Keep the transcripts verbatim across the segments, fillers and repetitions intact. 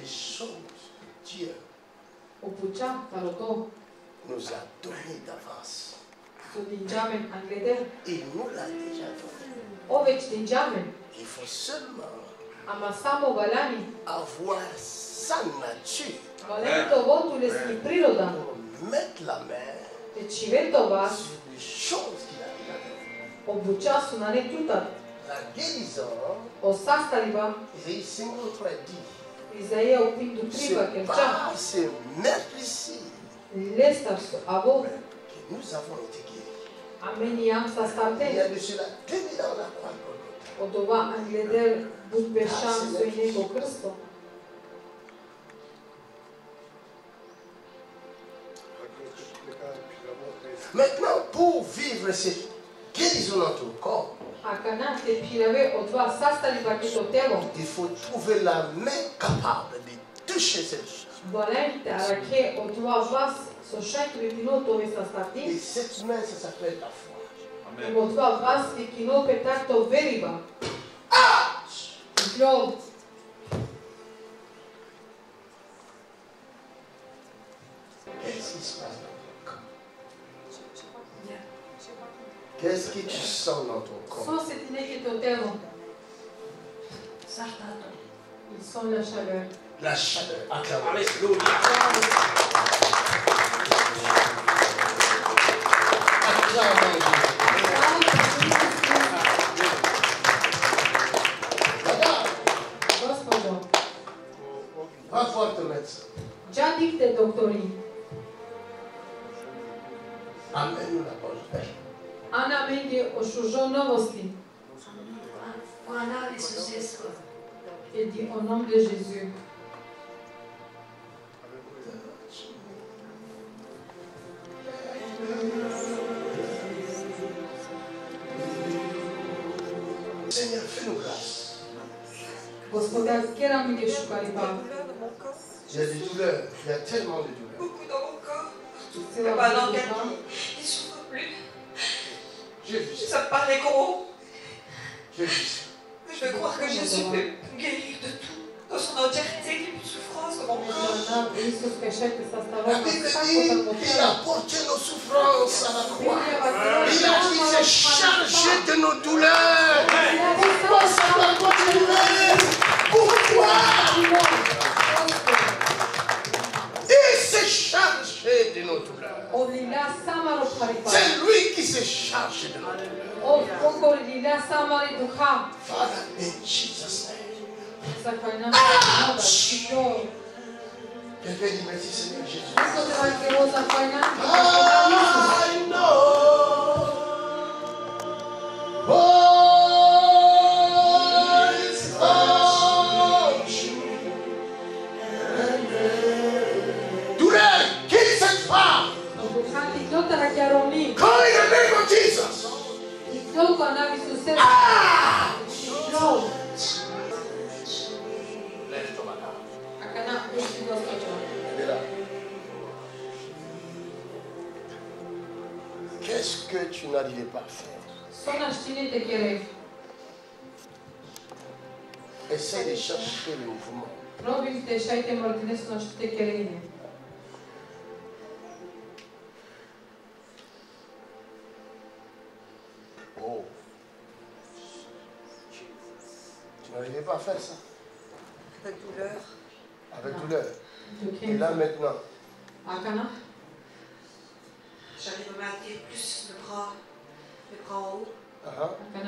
des choses, Dieu nous a donné d'avance. Il nous l'a déjà donné. Il faut seulement avoir sa nature pour mettre la main sur les choses qu'il a déjà données. La guérison, Isaïe cinquante-trois dit, c'est par ces mercredi que nous avons été guéris. Il y a de cela deux mille ans la croix. Maintenant, pour vivre cette guérison dans ton corps, il faut trouver la main capable de toucher cette chose. Et cette main, ça s'appelle la foi. Ah! Qu'est-ce qui se passe dans ton corps? Qu'est-ce que tu sens dans ton corps? Ils sont la chaleur. La chaleur. Acclamons. Acclamons. Regarde. Va voir ton médecin. Amène-nous la bonne nouvelle. Ana meni ošužo novosti. Et dit au nom de Jésus. Seigneur, fais-nous grâce. Gospodar, kera mi te šukaripa. Il y a des douleurs, il y a tellement de douleurs. Beaucoup dans mon corps. Il n'y a pas un organe qui ne souffre plus. J'ai vu ça. Ça me paraît gros. J'ai vu ça. Je veux croire que Jésus peut me guérir de tout. Dans son entièreté, qu'il n'y ait plus de souffrance dans mon corps. La Bible dit qu'il a porté nos souffrances à la croix. Il a dit s'est chargé de nos douleurs. Pourquoi ça va continuer? Pourquoi? Il s'est chargé de nos douleurs. C'est lui qui s'est chargé de nos douleurs. Father, in Jesus' name. Quelqu'un dit merci Seigneur Jésus. I know. Boys touch. Douleur, quitte cette femme. Call in the name of Jesus. Ah! Lève ton bagage. Qu'est-ce que tu n'arrivais pas à faire? Essaye de chercher le mouvement. Oh. Tu n'arrivais pas à faire ça? Avec douleur. Avec douleur. Et là maintenant. J'arrive à maintenir plus le bras, le bras en haut. Uh-huh.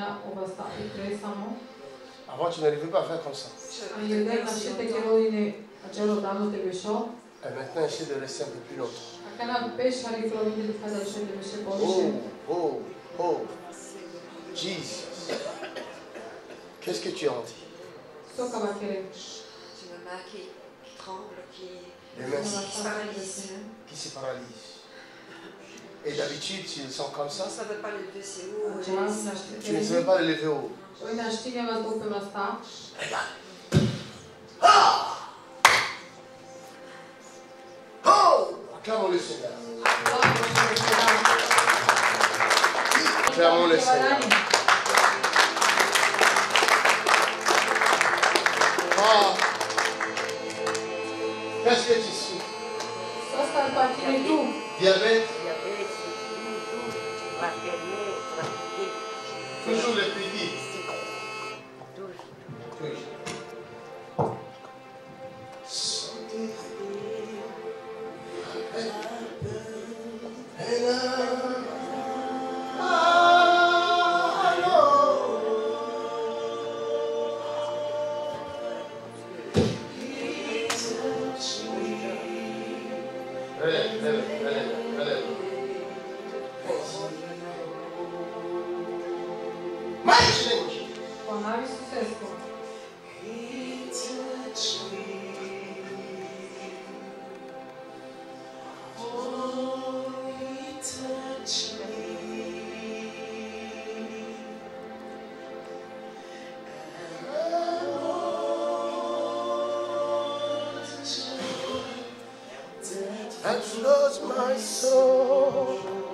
Avant, tu n'arrivais pas à faire comme ça. Et maintenant, essaie de rester un peu plus longtemps. Oh, oh, oh. Jesus. Qu'est-ce que tu en dis? J'ai ma main qui, qui tremble, qui, Les mains qui se paralyse. qui se paralysent. Et d'habitude, ils sont comme ça. Ça ne veut pas lever, c'est haut. Tu ne savais pas le lever haut. Regarde. Ah! Oh! Acclamons le Seigneur. Acclamons le Seigneur. Ah! Qu'est-ce que tu souffres? Asta ar patine tu. Diabète? Diabète, tout, la fermer, fatigué. Toujours le petit. Toujours. Toujours. Santé. Et là. Relève, relève, relève, relève. Mighty name of Jesus. Pana Isusescu. That flows my soul.